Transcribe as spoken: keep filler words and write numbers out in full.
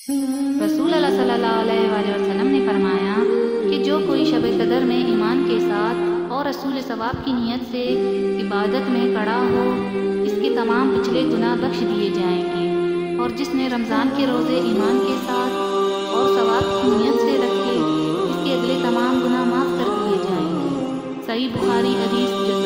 रसूल अल्लाह सल्लल्लाहु अलैहि वसल्लम ने फरमाया कि जो कोई शब कदर में ईमान के साथ और रसूल सवाब की नीयत से इबादत में खड़ा हो, इसके तमाम पिछले गुनाह बख्श दिए जाएंगे। और जिसने रमज़ान के रोज़े ईमान के साथ और सवाब की नीयत से रखे, इसके अगले तमाम गुनाह माफ़ कर दिए जाएंगे। सही बुखारी हदीस।